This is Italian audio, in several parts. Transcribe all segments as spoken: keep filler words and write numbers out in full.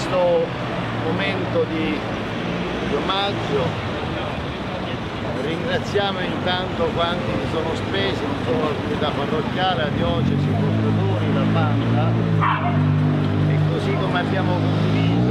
questo momento di, di omaggio ringraziamo intanto quanti si sono spesi, non solo la comunità parrocchiale, la diocesi, i portatori, la banda, e così come abbiamo condiviso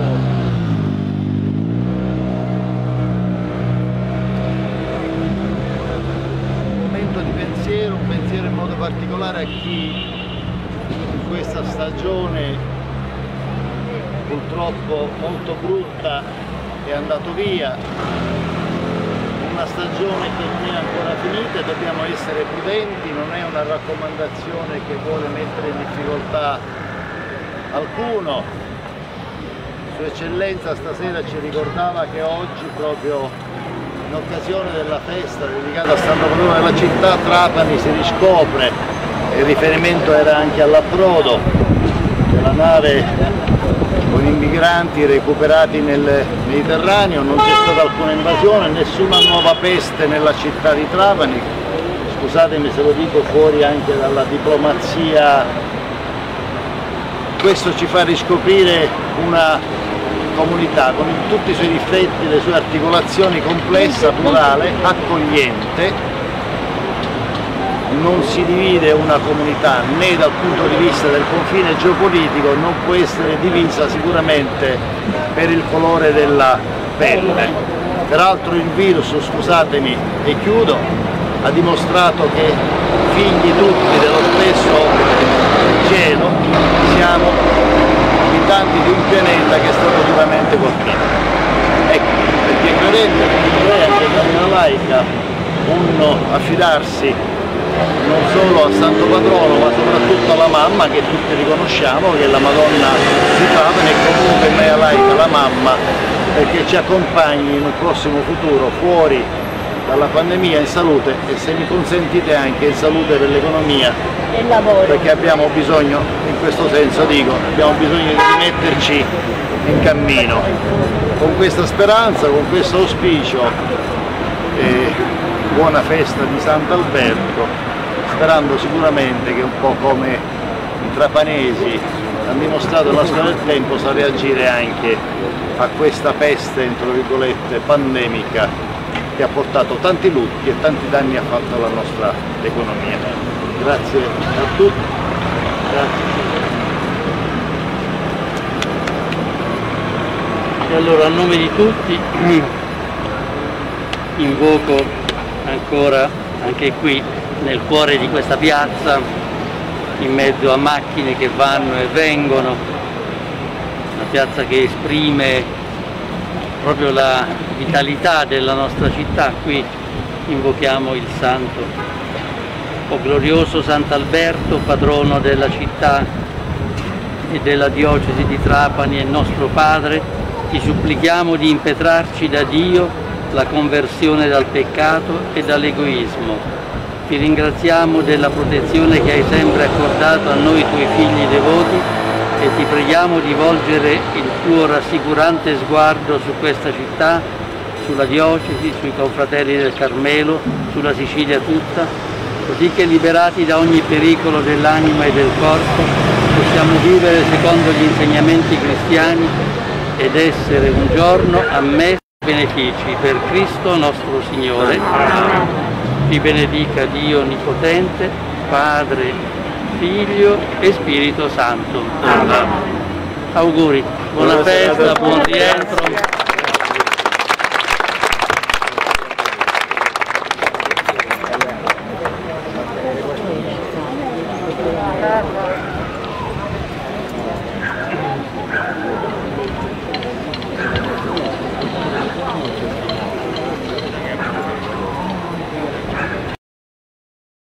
un momento di pensiero, un pensiero in modo particolare a chi in questa stagione purtroppo molto brutta è andato via, una stagione che non è ancora finita e dobbiamo essere prudenti, non è una raccomandazione che vuole mettere in difficoltà alcuno. Sua Eccellenza stasera ci ricordava che oggi, proprio in occasione della festa dedicata a Santo Patrono della città, Trapani si riscopre, e il riferimento era anche all'approdo della nave con i migranti recuperati nel Mediterraneo. Non c'è stata alcuna invasione, nessuna nuova peste nella città di Trapani, scusatemi se lo dico fuori anche dalla diplomazia. Questo ci fa riscoprire una comunità con tutti i suoi difetti, le sue articolazioni, complessa, plurale, accogliente. Non si divide una comunità né dal punto di vista del confine geopolitico, non può essere divisa sicuramente per il colore della pelle. Peraltro il virus, scusatemi e chiudo, ha dimostrato che figli tutti dello stesso cielo siamo abitanti di un pianeta che è stato duramente colpito. Ecco, perché è credente, come anche la laica, uno affidarsi non solo a Santo Patrono ma soprattutto alla mamma, che tutti riconosciamo, che è la Madonna di Trapani, e comunque in Mea Laica la mamma, perché ci accompagni in un prossimo futuro fuori dalla pandemia in salute, e se mi consentite anche in salute per l'economia e il lavoro, perché abbiamo bisogno, in questo senso dico, abbiamo bisogno di rimetterci in cammino. Con questa speranza, con questo auspicio, eh, buona festa di Sant'Alberto, sperando sicuramente che, un po' come i trapanesi hanno dimostrato nella storia del tempo, sa reagire anche a questa peste, entro virgolette, pandemica, che ha portato tanti lutti e tanti danni ha fatto alla nostra economia. Grazie a tutti. Grazie. E allora, a nome di tutti invoco ancora, anche qui nel cuore di questa piazza, in mezzo a macchine che vanno e vengono, una piazza che esprime proprio la vitalità della nostra città. Qui invochiamo il santo, o glorioso Sant'Alberto, patrono della città e della diocesi di Trapani e nostro Padre, ti supplichiamo di impetrarci da Dio la conversione dal peccato e dall'egoismo. Ti ringraziamo della protezione che hai sempre accordato a noi tuoi figli devoti e ti preghiamo di volgere il tuo rassicurante sguardo su questa città, sulla diocesi, sui confratelli del Carmelo, sulla Sicilia tutta, così che liberati da ogni pericolo dell'anima e del corpo possiamo vivere secondo gli insegnamenti cristiani ed essere un giorno ammessi benefici per Cristo nostro Signore. Vi benedica Dio Onnipotente, Padre, Figlio e Spirito Santo. Auguri, buona festa, buon rientro.